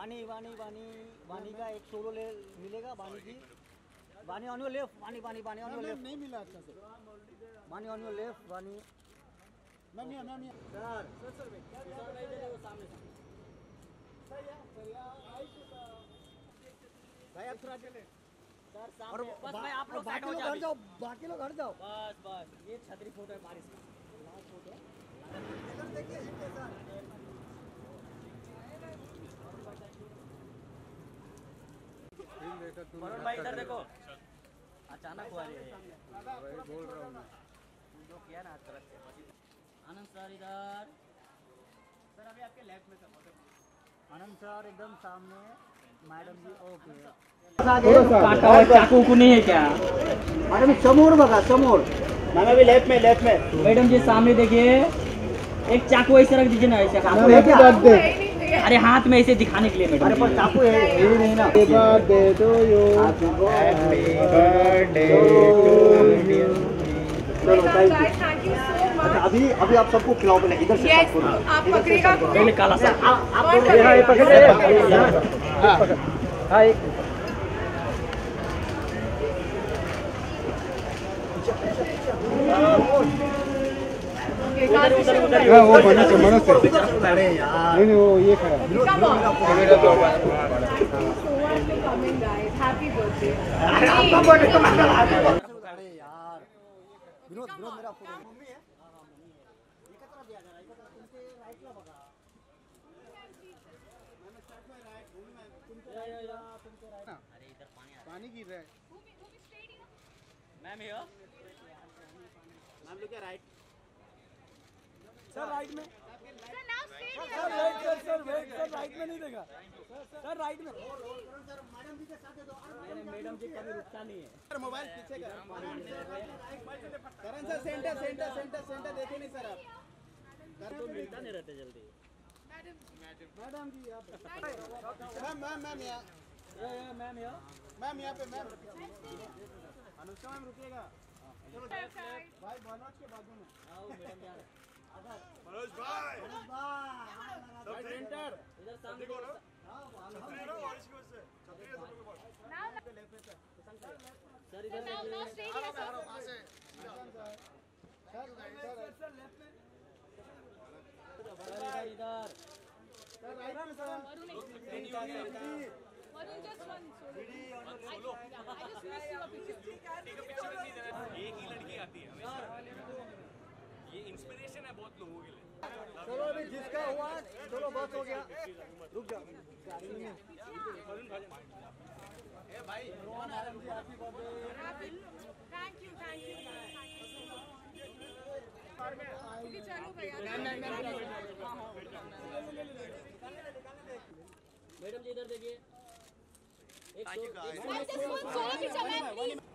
वानी वानी वानी वानी का एक सोलो ले मिलेगा। वानी की वानी ऑन योर लेफ्ट। वानी वानी वानी ऑन योर लेफ्ट। नहीं मिला अच्छा से। वानी ऑन योर लेफ्ट। वानी मैम सर सर सामने भाई आप थोड़ा चले सर सामने। बस भाई आप लोग साइड हो जाओ। बाकी लोग हट जाओ। बस ये छतरी फोटो है बारिश का। लास्ट फोटो इधर देखिए सर। वरुण भाई इधर देखो। अचानक हुआ रे बोल रहा हूँ मैं। जो किया ना गलत से। आनंद सर इधर। सर अभी आपके लेफ्ट में आनंद सर एकदम सामने। Madam ji okay. काटा हुआ चाकू को नहीं है क्या? मैडम समोर बघा समोर। मैम अभी लेफ्ट में मैडम जी सामने देखिए। एक चाकू ऐसे रख दीजिए ना। ऐसे अरे हाथ में ऐसे दिखाने के लिए मैडम। अरे पर चाकू है नहीं ना। Happy birthday to you. Happy birthday चलो थैंक यू। अभी अभी आप सबको खिलाओ पहले इधर से। आप पकड़ेगा पहले काला सा। आप पकड़े। हां एक हाँ वो मनोज अरे यार नहीं वो ये खड़ा अरे यार विनोद मेरा फोटो मम्मी है। एकत्र दिया जरा एकत्र तुमचे राइटला बघा। मैंने स्टार्ट में राइट भूमि में तुमचे राइट। अरे इधर पानी गिर रहा है। Ma'am here. Ma'am look right. Sir right में। सर वेट सर राइट में नहीं देगा। सर राइट में। सर मैडम जी के साथ दे दो। मैडम जी कभी रुकता नहीं है। सर मोबाइल पीछे कर। करण सर सेंटर देखे नहीं सर आप। तो मिलता नहीं रहते जल्दी। मैडम जी यहाँ पे। मैम यहाँ। Ma'am here. मैम यहाँ पे मैम। अनुष्का मैम रुकिएगा। चलो भाई मनोज के बाजू में। आओ मैडम यार। मनोज भाई सब सेंटर इधर सामने देखो ना। सर इधर now stay here, sir. इधर Varun, just one. I just miss your picture. एक ही लड़की आती है हमेशा। ये इंस्पिरेशन है बहुत लोगों के लिए। चलो अभी जिसका हुआ चलो बस हो गया। रुक जाओ। ए भाई Thank you. Okay, चलो भैया। मैडम जी इधर देखिए। एक Just one solo picture, ma'am, please.